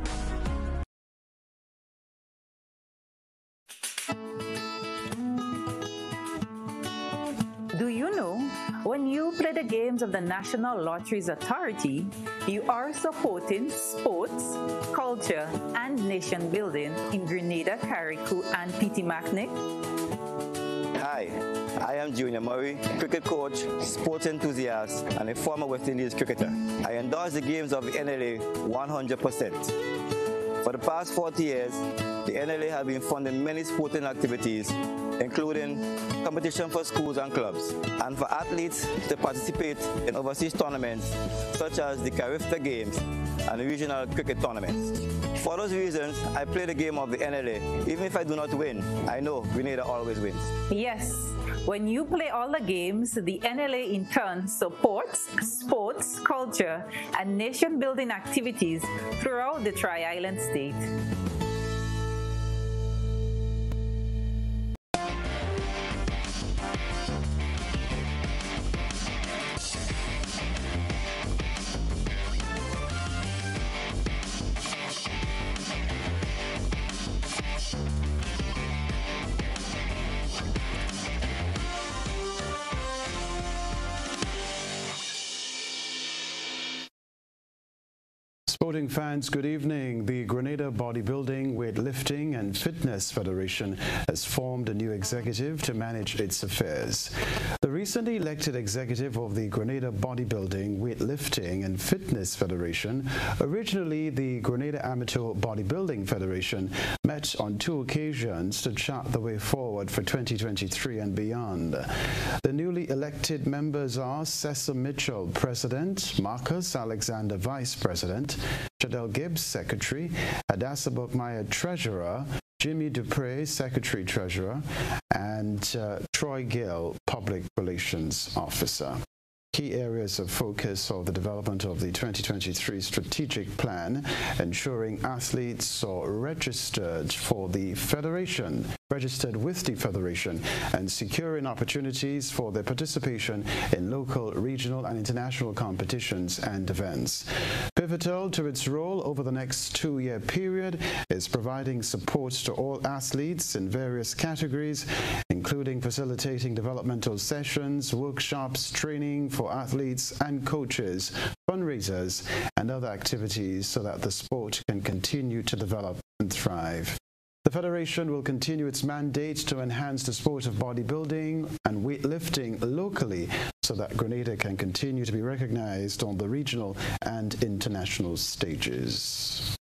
Do you know, when you play the games of the National Lotteries Authority, you are supporting sports, culture, and nation building in Grenada, Carriacou, and Petite-Martinique? Hi, I am Junior Murray, cricket coach, sports enthusiast, and a former West Indies cricketer. I endorse the games of the N L A one hundred percent. For the past forty years, the N L A has been funding many sporting activities, including competition for schools and clubs, and for athletes to participate in overseas tournaments such as the Carifta Games and regional cricket tournaments. For those reasons, I play the game of the N L A. Even if I do not win, I know Grenada always wins. Yes, when you play all the games, the N L A in turn supports sports, culture, and nation-building activities throughout the Tri-Island state. Sporting fans, good evening. The Grenada Bodybuilding, Weightlifting and Fitness Federation has formed a new executive to manage its affairs. The recently elected executive of the Grenada Bodybuilding, Weightlifting and Fitness Federation, originally the Grenada Amateur Bodybuilding Federation, met on two occasions to chart the way forward for twenty twenty-three and beyond. The newly elected members are Cecil Mitchell, President, Marcus Alexander, Vice President, Chadel Gibbs, Secretary, Hadassah Bokmaya, Treasurer, Jimmy Dupre, Secretary-Treasurer, and uh, Troy Gill, Public Relations Officer. Key areas of focus of the development of the twenty twenty-three strategic plan, ensuring athletes are registered for the Federation, registered with the Federation, and securing opportunities for their participation in local, regional, and international competitions and events. Pivotal to its role over the next two-year period is providing support to all athletes in various categories, including facilitating developmental sessions, workshops, training for athletes and coaches, fundraisers, and other activities so that the sport can continue to develop and thrive. The Federation will continue its mandate to enhance the sport of bodybuilding and weightlifting locally so that Grenada can continue to be recognized on the regional and international stages.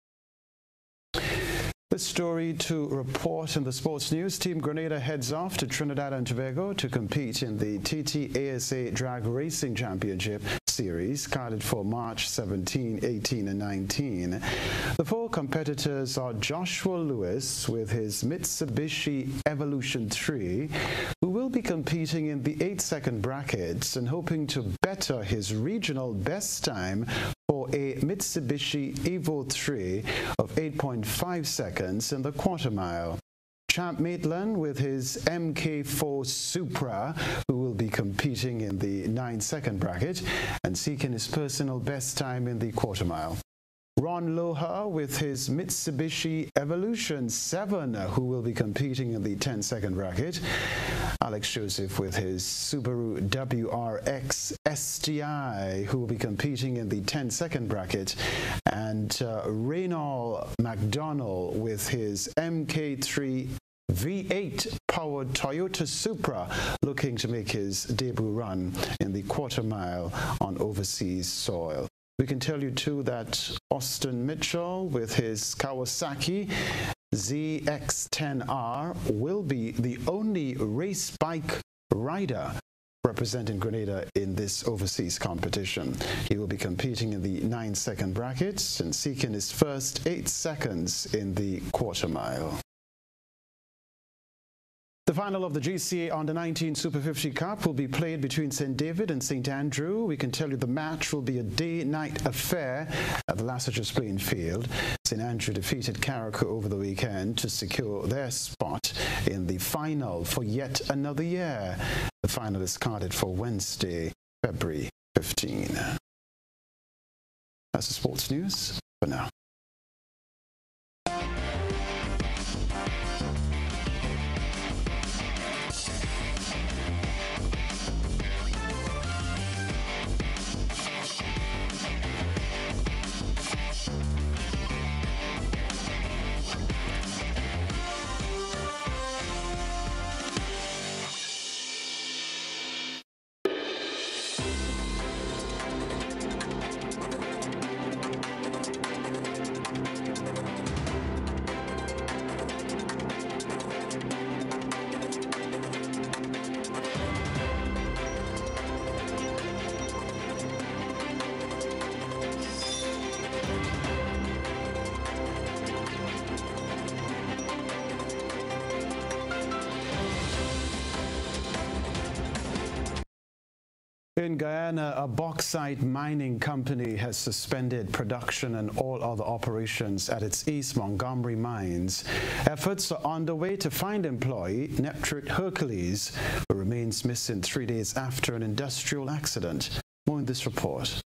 This story to report in the sports news. Team Grenada heads off to Trinidad and Tobago to compete in the T T A S A Drag Racing Championship Series, carded for March seventeenth, eighteenth, and nineteenth. The four competitors are Joshua Lewis with his Mitsubishi Evolution three, who will be competing in the eight-second brackets and hoping to better his regional best time for a Mitsubishi Evo three of eight point five seconds in the quarter mile. Champ Maitland with his M K four Supra, who will be competing in the nine-second bracket and seeking his personal best time in the quarter mile. Ron Ron Loha with his Mitsubishi Evolution seven, who will be competing in the ten second bracket. Alex Joseph with his Subaru W R X S T I, who will be competing in the ten second bracket. And uh, Reynald McDonald with his M K three V eight powered Toyota Supra, looking to make his debut run in the quarter mile on overseas soil. We can tell you too that Austin Mitchell with his Kawasaki Z X ten R will be the only race bike rider representing Grenada in this overseas competition. He will be competing in the nine second bracket and seeking his first eight seconds in the quarter mile. The final of the G C A Under nineteen Super fifty Cup will be played between Saint David and Saint Andrew. We can tell you the match will be a day-night affair at the Lassiter's playing field. Saint Andrew defeated Carriacou over the weekend to secure their spot in the final for yet another year. The final is carded for Wednesday, February fifteenth. That's the sports news for now. In Guyana, a bauxite mining company has suspended production and all other operations at its East Montgomery mines. Efforts are underway to find employee Neptrit Hercules, who remains missing three days after an industrial accident. More in this report.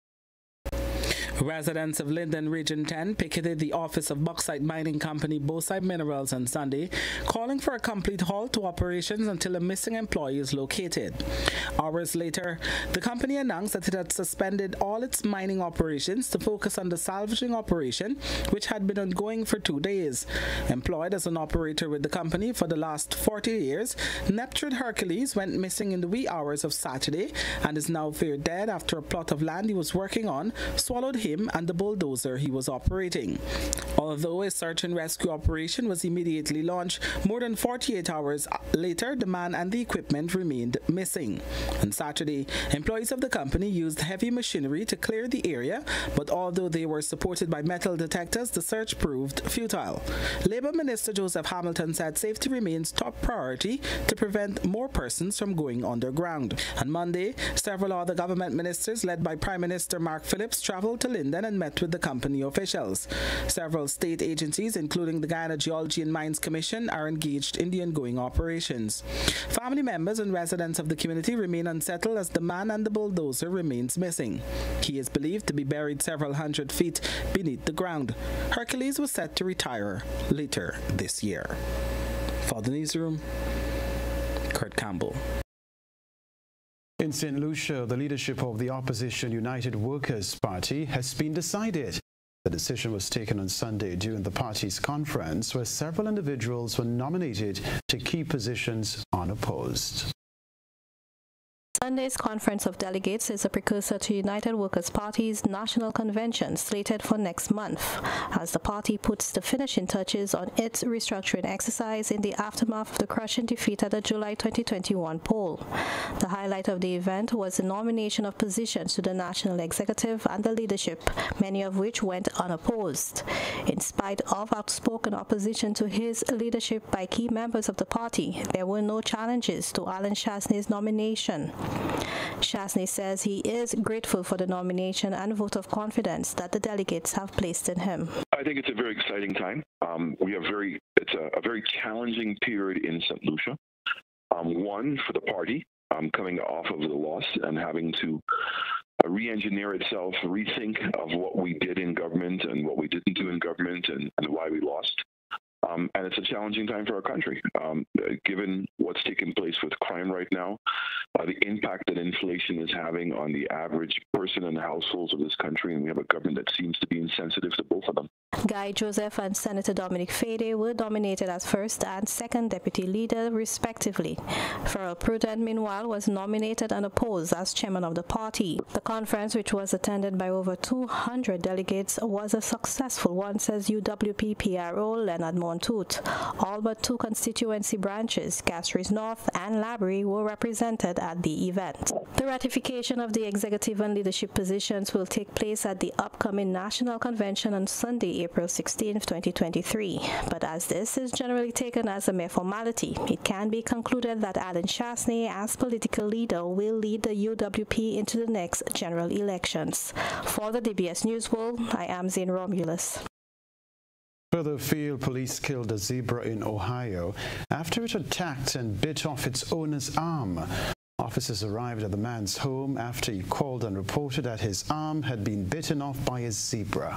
Residents of Linden Region ten picketed the office of bauxite mining company Bauxite Minerals on Sunday, calling for a complete halt to operations until a missing employee is located. Hours later, the company announced that it had suspended all its mining operations to focus on the salvaging operation, which had been ongoing for two days. Employed as an operator with the company for the last forty years, Neptrit Hercules went missing in the wee hours of Saturday and is now feared dead after a plot of land he was working on swallowed him and the bulldozer he was operating. Although a search and rescue operation was immediately launched, more than forty-eight hours later, the man and the equipment remained missing. On Saturday, employees of the company used heavy machinery to clear the area, but although they were supported by metal detectors, the search proved futile. Labour Minister Joseph Hamilton said safety remains top priority to prevent more persons from going underground. On Monday, several other government ministers led by Prime Minister Mark Phillips traveled to Linden and met with the company officials. Several state agencies, including the Guyana Geology and Mines Commission, are engaged in the ongoing operations. Family members and residents of the community remain unsettled as the man and the bulldozer remains missing. He is believed to be buried several hundred feet beneath the ground. Hercules was set to retire later this year. For the newsroom, Kurt Campbell. In Saint Lucia, the leadership of the opposition United Workers' Party has been decided. The decision was taken on Sunday during the party's conference, where several individuals were nominated to key positions unopposed. Sunday's Conference of Delegates is a precursor to United Workers' Party's National Convention slated for next month, as the party puts the finishing touches on its restructuring exercise in the aftermath of the crushing defeat at the July twenty twenty-one poll. The highlight of the event was the nomination of positions to the National Executive and the leadership, many of which went unopposed. In spite of outspoken opposition to his leadership by key members of the party, there were no challenges to Alan Chasney's nomination. Chasney says he is grateful for the nomination and vote of confidence that the delegates have placed in him. I think it's a very exciting time. Um, we have very, it's a, a very challenging period in Saint Lucia. Um, one, for the party, um, coming off of the loss and having to re-engineer itself, rethink of what we did in government and what we didn't do in government and, and why we lost. Um, and it's a challenging time for our country, um, given what's taking place with crime right now, uh, the impact that inflation is having on the average person in the households of this country, and we have a government that seems to be insensitive to both of them. Guy Joseph and Senator Dominic Fede were nominated as first and second deputy leader, respectively. Farrell Prudent, meanwhile, was nominated and opposed as chairman of the party. The conference, which was attended by over two hundred delegates, was a successful one, says U W P P R O Leonard Montoot. All but two constituency branches, Castries North and Labrie, were represented at the event. The ratification of the executive and leadership positions will take place at the upcoming National Convention on Sunday, April sixteenth, twenty twenty-three. But as this is generally taken as a mere formality, it can be concluded that Alan Chasney, as political leader, will lead the U W P into the next general elections. For the D B S News World, I am Zane Romulus. Further afield, police killed a zebra in Ohio after it attacked and bit off its owner's arm. Officers arrived at the man's home after he called and reported that his arm had been bitten off by a zebra.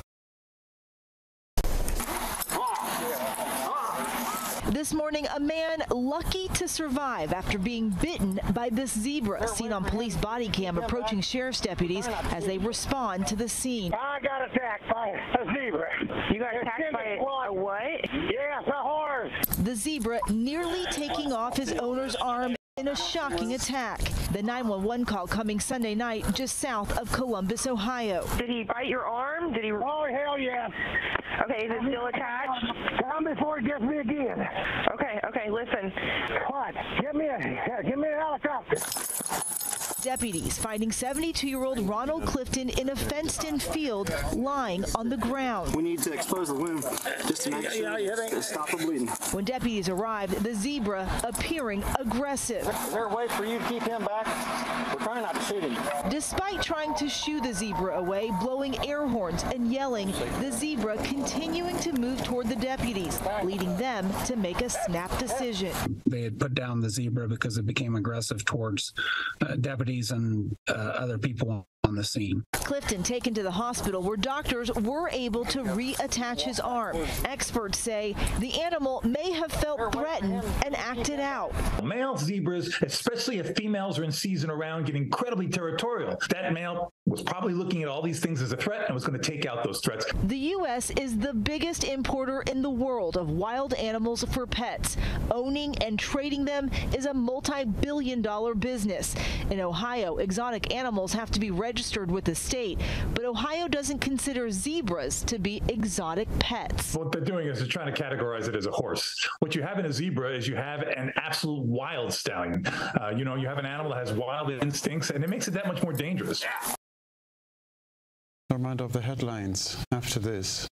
This morning, a man lucky to survive after being bitten by this zebra, seen on police body cam approaching sheriff's deputies as they respond to the scene. I got attacked by a zebra. You got attacked by a what? Yes, a horse. The zebra nearly taking off his owner's arm in a shocking attack. The nine one one call coming Sunday night just south of Columbus, Ohio. Did he bite your arm? Did he? Oh, hell yeah. Okay, is it still attached? Come before it gets me again. Okay, okay, listen. What? Get me a, get me an helicopter. Deputies finding seventy-two-year-old Ronald Clifton in a fenced-in field lying on the ground. We need to expose the wound just to make sure to stop the bleeding. When deputies arrived, the zebra appearing aggressive. Is there a way for you to keep him back? We're trying not to shoot him. Despite trying to shoo the zebra away, blowing air horns and yelling, the zebra continuing to move toward the deputies, leading them to make a snap decision. They had put down the zebra because it became aggressive towards uh, deputies and uh, other people on the scene. Clifton taken to the hospital where doctors were able to reattach his arm. Experts say the animal may have felt threatened and acted out. Male zebras, especially if females are in season around, get incredibly territorial. That male was probably looking at all these things as a threat and was going to take out those threats. The U S is the biggest importer in the world of wild animals for pets. Owning and trading them is a multi-billion dollar business. In Ohio, exotic animals have to be registered with the state, but Ohio doesn't consider zebras to be exotic pets. What they're doing is they're trying to categorize it as a horse. What you have in a zebra is you have an absolute wild stallion. Uh, you know, you have an animal that has wild instincts, and it makes it that much more dangerous. A reminder of the headlines after this.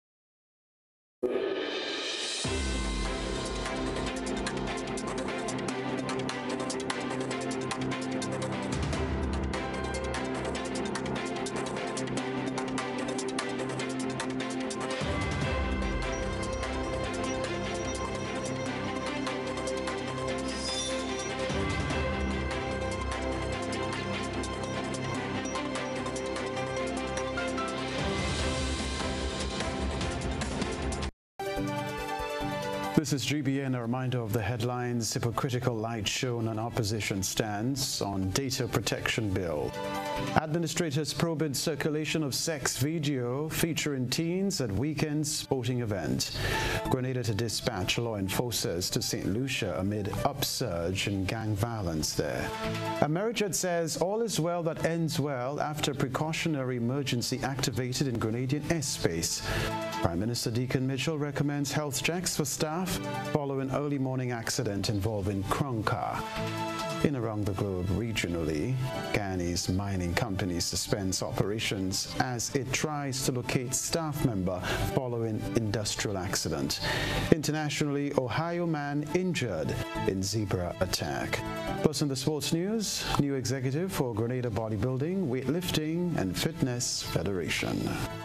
This is G B N, a reminder of the headlines. Hypocritical light shown on opposition stance on data protection bill. Administrators probing circulation of sex video featuring teens at weekend sporting event. Grenada to dispatch law enforcers to Saint Lucia amid upsurge in gang violence there. Amerijet says all is well that ends well after precautionary emergency activated in Grenadian airspace. Prime Minister Deacon Mitchell recommends health checks for staff following early morning accident involving Kronka. In around the globe regionally, Guyanese mining company suspends operations as it tries to locate staff member following industrial accident. Internationally, Ohio man injured in zebra attack. Plus in the sports news, new executive for Grenada Bodybuilding, Weightlifting and Fitness Federation.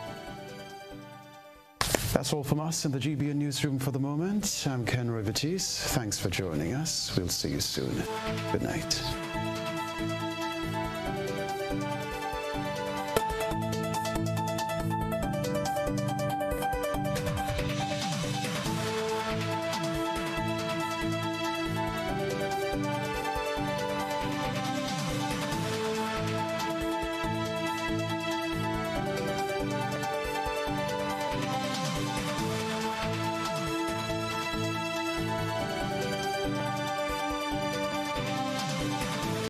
That's all from us in the G B N newsroom for the moment. I'm Kenroy. Baptiste. Thanks for joining us. We'll see you soon. Good night.